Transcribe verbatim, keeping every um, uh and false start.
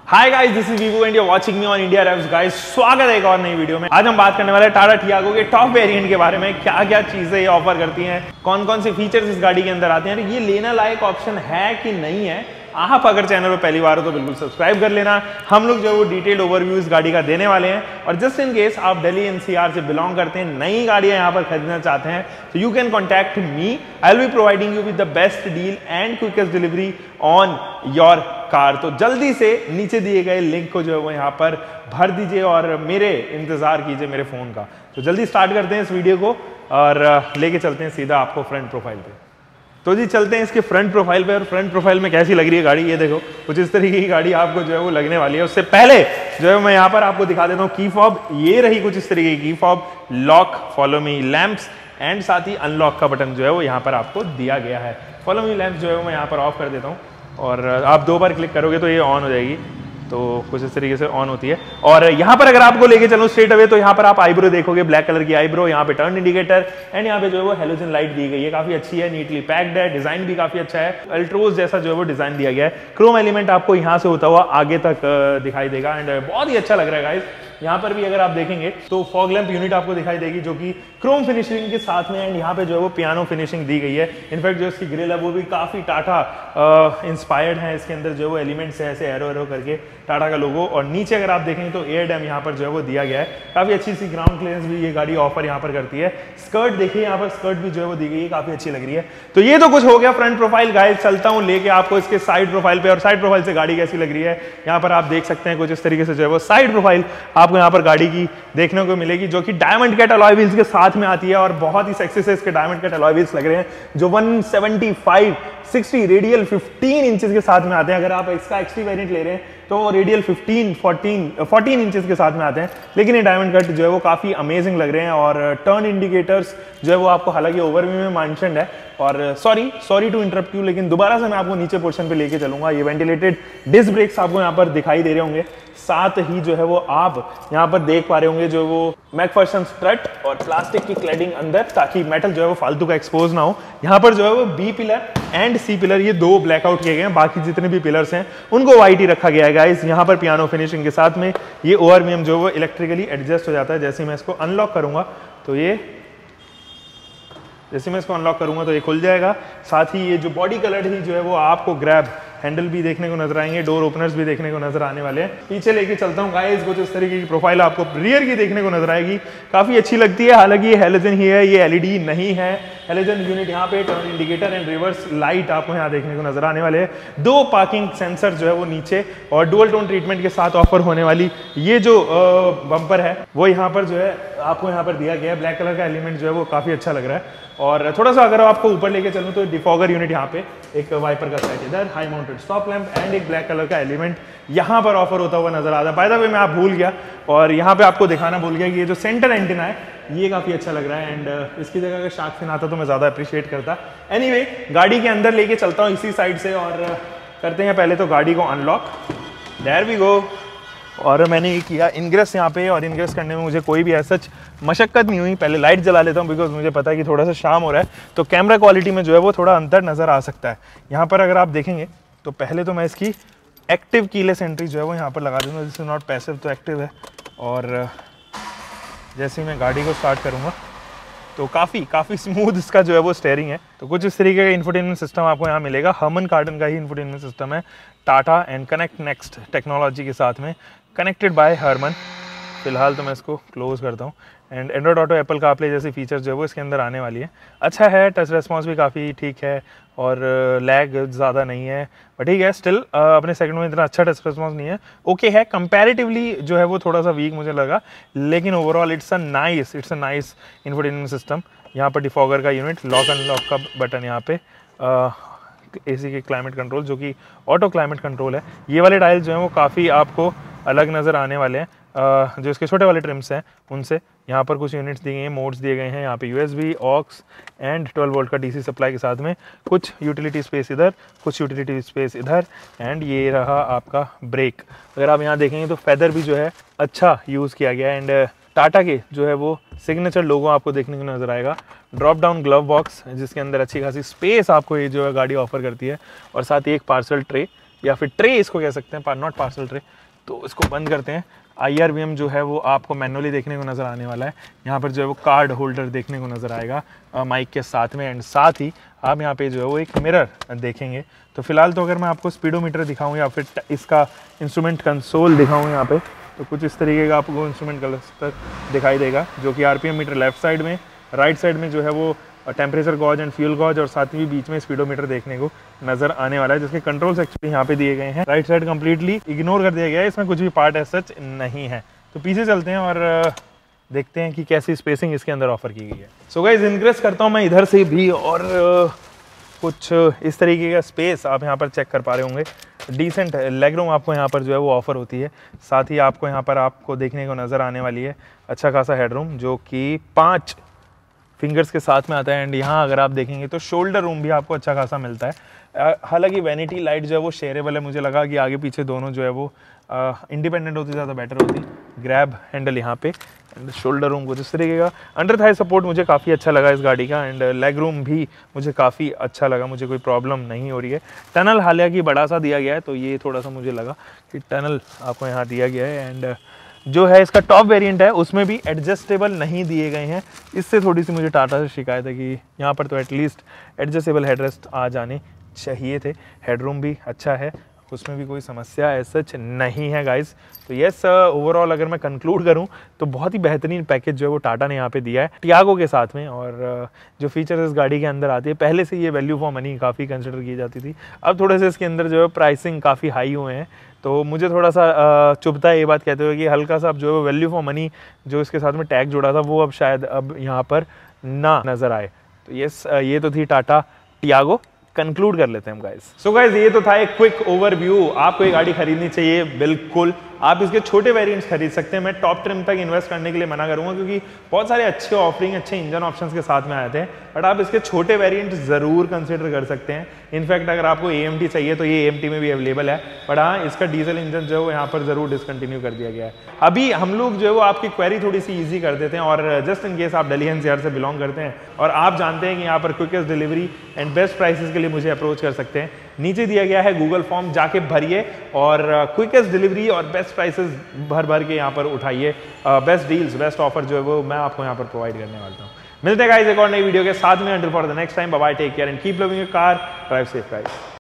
Hi guys, this is Vivo and you are watching me on India Revs. Guys, स्वागत है एक और नई वीडियो में। आज हम बात करने वाले हैं टाटा टियागो के टॉप वेरिएंट के बारे में। क्या क्या चीजें ये ऑफर करती हैं, कौन कौन से फीचर्स इस गाड़ी के अंदर आते हैं, ये लेना लायक ऑप्शन है कि नहीं है। आप अगर चैनल पर पहली बार हो तो बिल्कुल सब्सक्राइब कर लेना। हम लोग जो है वो डिटेल्ड ओवरव्यू इस गाड़ी का देने वाले हैं। और जस्ट इन केस आप दिल्ली एनसीआर से बिलोंग करते हैं, नई गाड़ियां यहाँ पर खरीदना चाहते हैं, तो you can contact me. I will be providing you with the best deal and quickest delivery on your car. तो जल्दी से नीचे दिए गए लिंक को जो है वो यहाँ पर भर दीजिए और मेरे इंतजार कीजिए मेरे फोन का। तो जल्दी स्टार्ट करते हैं इस वीडियो को और लेके चलते हैं सीधा आपको फ्रंट प्रोफाइल पे। तो जी चलते हैं इसके फ्रंट प्रोफाइल पे। और फ्रंट प्रोफाइल में कैसी लग रही है गाड़ी, ये देखो कुछ इस तरीके की गाड़ी आपको जो है वो लगने वाली है। उससे पहले जो है मैं यहाँ पर आपको दिखा देता हूँ की फॉब। ये रही कुछ इस तरीके की fob, lock, follow me lamps and साथ ही अनलॉक का बटन जो है वो यहाँ पर आपको दिया गया है। फॉलो मी लैंप्स जो है वो मैं यहाँ पर ऑफ कर देता हूँ और आप दो बार क्लिक करोगे तो ये ऑन हो जाएगी। तो कुछ इस तरीके से ऑन होती है। और यहाँ पर अगर आपको लेके चलूं स्ट्रेट अवे तो यहाँ पर आप आईब्रो देखोगे, ब्लैक कलर की आईब्रो, यहाँ पे टर्न इंडिकेटर एंड यहाँ पे जो है वो हेलोजन लाइट दी गई है। काफी अच्छी है, नीटली पैक्ड है, डिजाइन भी काफी अच्छा है। अल्ट्रोज जैसा जो है वो डिजाइन दिया गया है। क्रोम एलिमेंट आपको यहाँ से होता हुआ आगे तक दिखाई देगा एंड बहुत ही अच्छा लग रहा है गाइस। यहाँ पर भी अगर आप देखेंगे तो फॉग लैंप यूनिट आपको दिखाई देगी जो कि क्रोम फिनिशिंग के साथ में एंड यहाँ पे जो है वो पियानो फिनिशिंग दी गई है। इनफैक्ट जो इसकी ग्रिल है वो भी काफी टाटा इंस्पायर्ड है। इसके अंदर जो है वो एलिमेंट्स है ऐसे एरो एरो करके टाटा का लोगो। और नीचे अगर आप देखेंगे तो एयर डैम यहाँ पर जो है वो दिया गया है। काफी अच्छी सी ग्राउंड क्लियरेंस भी ये गाड़ी ऑफर यहाँ पर करती है। स्कर्ट देखिए, यहाँ पर स्कर्ट भी जो है वो दी गई है, काफी अच्छी लग रही है। तो ये तो कुछ हो गया फ्रंट प्रोफाइल। गाइस चलता हूँ लेके आपको इसके साइड प्रोफाइल पे। और साइड प्रोफाइल से गाड़ी कैसी लग रही है यहाँ पर आप देख सकते हैं। कुछ इस तरीके से जो है वो साइड प्रोफाइल आपको यहाँ पर गाड़ी की देखने को मिलेगी जो कि डायमंड कट अलॉय व्हील्स के साथ में आती है। और बहुत ही सेक्सी से इसके डायमंड कट अलॉय व्हील्स लग रहे हैं जो one seventy five sixty radial fifteen inches के साथ में आते हैं। अगर आप इसका एक्सटी वेरिएंट ले रहे हैं तो radial fifteen, fourteen, fourteen inches के साथ में आते हैं। लेकिन ये डायमंड कट जो है वो काफी अमेजिंग लग रहे हैं। और टर्न इंडिकेटर्स जो है वो आपको हालांकि ओवरव्यू में मेंशन्ड है। और sorry sorry to interrupt you, लेकिन दोबारा से मैं आपको नीचे पोर्शन पे लेके चलूंगा। ये वेंटिलेटेड डिस्क ब्रेक्स आपको यहाँ पर दिखाई दे रहे होंगे। साथ ही जो है वो आप यहाँ पर देख पा रहे होंगे जो वो मैकफर्सन स्ट्रट और प्लास्टिक की क्लैडिंग अंदर, ताकि मेटल जो है वो फालतू का एक्सपोज ना हो। यहाँ पर जो है वो B pillar and C pillar ये दो ब्लैकआउट किए गए हैं। बाकी जितने भी पिलर्स हैं उनको व्हाइट ही रखा गया है गाइस। यहाँ पर पियानो फिनिशिंग के साथ में ये ओआरवीएम जो है वो इलेक्ट्रिकली एडजस्ट हो जाता है। जैसे मैं इसको अनलॉक करूंगा तो ये जैसे मैं इसको अनलॉक करूंगा तो ये खुल जाएगा। साथ ही ये जो बॉडी कलर ही जो है वो आपको ग्रैब हैंडल भी देखने को नजर आएंगे, डोर ओपनर्स भी देखने को नजर आने वाले हैं। पीछे लेके चलता हूँ गाइस, कुछ इस तरीके की प्रोफाइल आपको रियर की देखने को नजर आएगी, काफी अच्छी लगती है। हालांकि ये हेलोजन ही है, ये एलईडी नहीं है। हेलोजन यूनिट यहाँ पे, turn indicator and reverse light आपको यहाँ देखने को नजर आने वाले हैं। दो पार्किंग सेंसर जो है वो नीचे और डुअल टोन ट्रीटमेंट के साथ ऑफर होने वाली ये जो बम्पर है वो यहाँ पर जो है आपको यहाँ पर दिया गया है। ब्लैक कलर का एलिमेंट जो है वो काफी अच्छा लग रहा है। और थोड़ा सा अगर आपको ऊपर लेके चलूँ तो डिफॉगर यूनिट यहाँ पे, एक वाइपर का सेट इधर, high mounted stop lamp and एक ब्लैक कलर का एलिमेंट यहाँ पर ऑफर होता हुआ नजर आता है। बाय द वे मैं आप भूल गया और यहाँ पे आपको दिखाना भूल गया कि ये जो सेंटर एंटीना है ये काफी अच्छा लग रहा है। एंड इसकी जगह अगर शार्क फिन आता तो मैं ज्यादा अप्रिशिएट करता। एनीवे anyway, गाड़ी के अंदर लेके चलता हूँ इसी साइड से और करते हैं पहले तो गाड़ी को अनलॉक। There we go. और मैंने ये किया इनग्रेस यहाँ पे, और इनग्रेस करने में मुझे कोई भी ऐसा मशक्कत नहीं हुई। पहले लाइट जला लेता हूँ बिकॉज मुझे पता है कि थोड़ा सा शाम हो रहा है तो कैमरा क्वालिटी में जो है वो थोड़ा अंतर नज़र आ सकता है। यहाँ पर अगर आप देखेंगे तो पहले तो मैं इसकी एक्टिव कीलेस एंट्री जो है वो यहाँ पर लगा दूँगा। दिस इज नॉट पैसिव तो एक्टिव है। और जैसे ही मैं गाड़ी को स्टार्ट करूँगा तो काफ़ी काफ़ी स्मूथ इसका जो है वो स्टेयरिंग है। तो कुछ इस तरीके का इंफोटेनमेंट सिस्टम आपको यहाँ मिलेगा। हर्मन कार्डन का ही इंफोटेनमेंट सिस्टम है, Tata and connect next technology के साथ में, कनेक्टेड बाय हर्मन। फिलहाल तो मैं इसको क्लोज करता हूँ। And Android Auto, Apple CarPlay जैसी फीचर्स जो है वो इसके अंदर आने वाली है। अच्छा है, टच रेस्पॉन्स भी काफ़ी ठीक है और लैग ज़्यादा नहीं है, बट ठीक है स्टिल अपने सेकंड में इतना अच्छा टच रेस्पॉन्स नहीं है। ओके है, कंपैरेटिवली जो है वो थोड़ा सा वीक मुझे लगा, लेकिन overall it's a nice it's a nice infotainment system. यहाँ पर डिफॉगर का यूनिट, लॉक अनलॉक का बटन यहाँ पे, एसी के क्लाइमेट कंट्रोल जो कि ऑटो क्लाइमेट कंट्रोल है। ये वाले डायल जो हैं वो काफ़ी आपको अलग नज़र आने वाले हैं। Uh, जो इसके छोटे वाले ट्रिम्स हैं उनसे। यहाँ पर कुछ यूनिट्स दिए गए हैं, मोड्स दिए गए हैं। यहाँ पे USB, aux and twelve volt का डीसी सप्लाई के साथ में कुछ यूटिलिटी स्पेस इधर, कुछ यूटिलिटी स्पेस इधर। एंड ये रहा आपका ब्रेक। अगर आप यहाँ देखेंगे तो फेदर भी जो है अच्छा यूज़ किया गया है। एंड टाटा के जो है वो सिग्नेचर लोगो आपको देखने को नजर आएगा। ड्रॉप डाउन ग्लव बॉक्स जिसके अंदर अच्छी खासी स्पेस आपको ये जो है गाड़ी ऑफर करती है, और साथ ही एक पार्सल ट्रे या फिर ट्रे इसको कह सकते हैं, नॉट पार्सल ट्रे। तो इसको बंद करते हैं। आई आर वी एम जो है वो आपको मैनुअली देखने को नज़र आने वाला है। यहाँ पर जो है वो कार्ड होल्डर देखने को नज़र आएगा माइक के साथ में, एंड साथ ही आप यहाँ पे जो है वो एक मिरर देखेंगे। तो फिलहाल तो अगर मैं आपको स्पीडोमीटर दिखाऊँ या फिर इसका इंस्ट्रूमेंट कंसोल दिखाऊँ यहाँ पे, तो कुछ इस तरीके का आपको इंस्ट्रूमेंट क्लस्टर दिखाई देगा, जो कि R P M meter left side में, राइट साइड में जो है वो temperature gauge and fuel gauge, और साथ ही बीच में स्पीडोमीटर देखने को नजर आने वाला है, जिसके कंट्रोल्स एक्चुअली यहाँ पे दिए गए हैं। राइट साइड कंप्लीटली इग्नोर कर दिया गया है, इसमें कुछ भी पार्ट एज सच नहीं है। तो पीछे चलते हैं और देखते हैं कि कैसी स्पेसिंग इसके अंदर ऑफर की गई है। सो गाइस, इंक्रेस करता हूँ मैं इधर से भी, और कुछ इस तरीके का स्पेस आप यहाँ पर चेक कर पा रहे होंगे। डिसेंट लेग रूम आपको यहाँ पर जो है वो ऑफर होती है। साथ ही आपको यहाँ पर आपको देखने को नज़र आने वाली है अच्छा खासा हेडरूम, जो कि पाँच फिंगर्स के साथ में आता है। एंड यहाँ अगर आप देखेंगे तो शोल्डर रूम भी आपको अच्छा खासा मिलता है। हालांकि वैनिटी लाइट जो है वो शेयरेबल है, मुझे लगा कि आगे पीछे दोनों जो है वो इंडिपेंडेंट होती ज़्यादा बेटर होती। ग्रैब हैंडल यहाँ पे, एंड शोल्डर रूम कुछ इस तरीके का। अंडर थाई सपोर्ट मुझे काफ़ी अच्छा लगा इस गाड़ी का, एंड लेग रूम भी मुझे काफ़ी अच्छा लगा, मुझे कोई प्रॉब्लम नहीं हो रही है। टनल हालांकि बड़ा सा दिया गया है, तो ये थोड़ा सा मुझे लगा कि टनल आपको यहाँ दिया गया है। एंड जो है इसका टॉप वेरिएंट है उसमें भी एडजस्टेबल नहीं दिए गए हैं। इससे थोड़ी सी मुझे टाटा से शिकायत है कि यहाँ पर तो एटलीस्ट एडजस्टेबल हेडरेस्ट आ जाने चाहिए थे। हेडरूम भी अच्छा है, उसमें भी कोई समस्या एज सच नहीं है गाइस। तो येस, ओवरऑल अगर मैं कंक्लूड करूं तो बहुत ही बेहतरीन पैकेज जो है वो टाटा ने यहाँ पे दिया है टियागो के साथ में। और जो फीचर्स इस गाड़ी के अंदर आती है, पहले से ये वैल्यू फॉर मनी काफ़ी कंसिडर की जाती थी, अब थोड़े से इसके अंदर जो है प्राइसिंग काफ़ी हाई हुए हैं। तो मुझे थोड़ा सा चुभता है ये बात कहते हुए कि हल्का सा अब जो है वैल्यू फॉर मनी जो इसके साथ में टैग जुड़ा था वो अब शायद अब यहाँ पर ना नज़र आए। तो येस, ये तो थी टाटा टियागो। कंक्लूड कर लेते हैं हम गाइस। सो गाइस, ये तो था एक क्विक ओवरव्यू। आपको ये गाड़ी खरीदनी चाहिए, बिल्कुल आप इसके छोटे वेरिएंट्स खरीद सकते हैं। मैं टॉप ट्रिम तक इन्वेस्ट करने के लिए मना करूंगा, क्योंकि बहुत सारे अच्छे ऑफरिंग, अच्छे इंजन ऑप्शंस के साथ में आए थे। बट आप इसके छोटे वेरिएंट जरूर कंसिडर कर सकते हैं। इनफैक्ट अगर आपको ए एम टी चाहिए तो ये ए एम टी में भी अवेलेबल है। बट हाँ, इसका डीजल इंजन जो है यहाँ पर जरूर डिसकंटिन्यू कर दिया गया है। अभी हम लोग जो है वो आपकी क्वेरी थोड़ी सी ईजी कर देते हैं, और जस्ट इन केस आप दिल्ली एन सी आर से बिलोंग करते हैं और आप जानते हैं कि यहाँ पर quickest delivery and best prices के लिए मुझे अप्रोच कर सकते हैं। नीचे दिया गया है गूगल फॉर्म, जाके भरिए और क्विकेस्ट डिलीवरी और बेस्ट प्राइसेस भर भर के यहाँ पर उठाइए। बेस्ट डील्स, बेस्ट ऑफर जो है वो मैं आपको यहाँ पर प्रोवाइड करने वाला हूँ। मिलते हैं गाइस एक और नई वीडियो के साथ में। Until for the next time, bye bye, take care and keep loving your car, drive safe guys.